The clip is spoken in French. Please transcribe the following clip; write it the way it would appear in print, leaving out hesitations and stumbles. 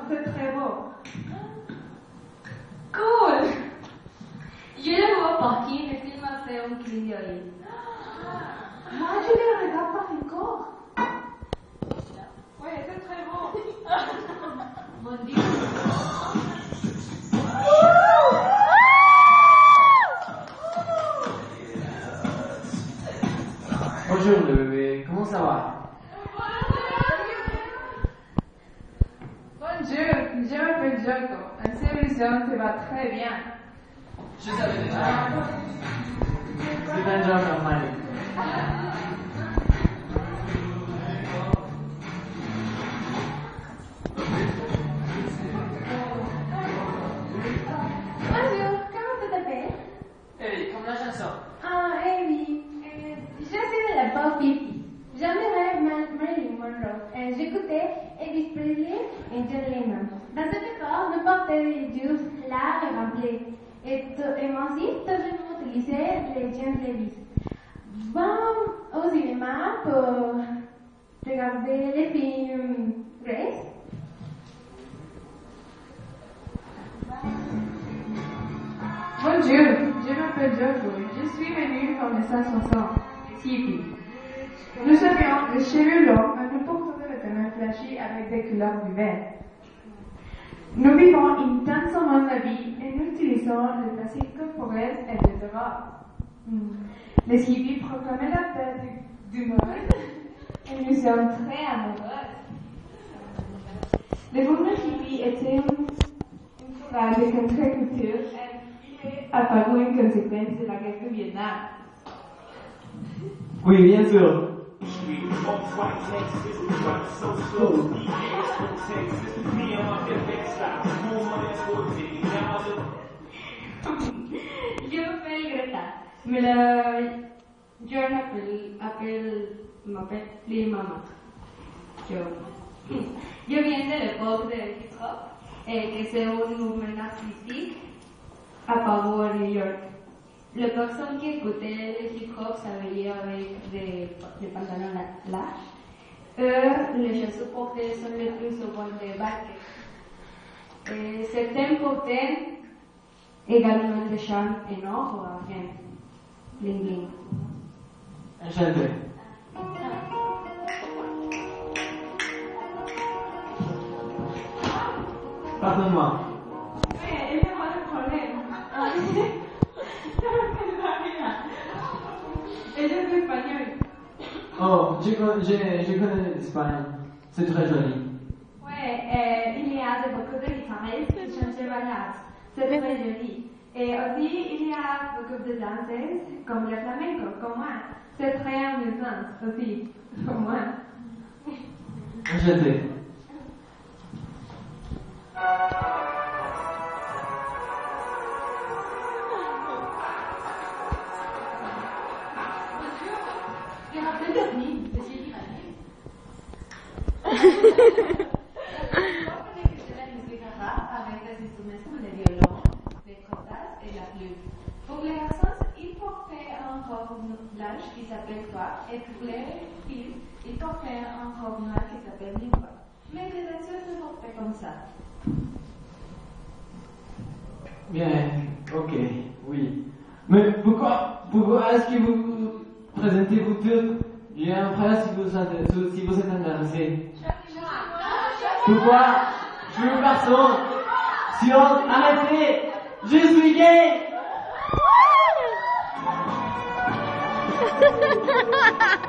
c'est très beau. Cool! Je le vois partir, le film m'a fait un clin d'œil. Moi, je ne le regarde pas encore. Ouais, c'est très beau. Mon Dieu. Bonjour le bébé, comment ça va? Bonjour, je m'appelle Joko. En solution, ça va très bien. Je savais déjà. C'est un job normal. Bonjour, comment tu t'appelles? Hey, comme la chanson. Ah, Amy. Je suis de la pop hippie. J'aimerais Marilyn Monroe. J'écoutais Elvis Presley et John Lennon. Dans ce décor, nous portions juste l'art et rempli. Et moi aussi, toujours utilisé les James Levis. Bon au cinéma pour regarder les films Grace. Bonjour, je m'appelle Joko. Je suis venue pour les 160. Hippie. Nous avions des cheveux longs et nous portons des vêtements flashy avec des couleurs vives. Nous vivons intensément la vie et nous utilisons les plastiques corporels et des drogues. Les hippies proclamaient la paix du monde et nous sommes très amoureux. Le mouvement hippie était une forage de contre-culture et il est apparu en conséquence de la guerre du Vietnam. Oui, bien sûr. Je m'appelle Greta. Je m'appelle les mamans. Je viens de l'époque de hip-hop, que c'est un mouvement artistique apparu à New York. Les personnes qui écoutaient le hip-hop s'habillaient avec des pantalons larges. Les chaussures portées sont les plus souvent des basket. Certains portaient également des charmes en or ou argent. Bling bling. Enchanté. Pardonne-moi. Mais il n'y a pas de problème. Et je suis espagnole. Oh, je connais l'espagnol. C'est très joli. Ouais, il y a beaucoup de guitaristes qui chantent les ballades. C'est très joli. Et aussi, il y a beaucoup de danseuses comme le flamenco, comme moi. C'est très amusant aussi, comme moi. Enchanté. Je m'appelle Jasmine, je suis libanais. La musique arabe avec des instruments comme le violon, les cordas et la flûte. Pour les garçons, ils portaient un robe blanche qui s'appelle toile et pour les filles, ils portaient un robe noir qui s'appelle limba. Mais les danseurs se portaient comme ça. Bien, ok, oui. Mais pourquoi est-ce que vous présentez vous toutes? J'ai un frère si vous êtes intéressé. Pourquoi? Je suis un garçon. Silence, arrêtez. Je suis gay.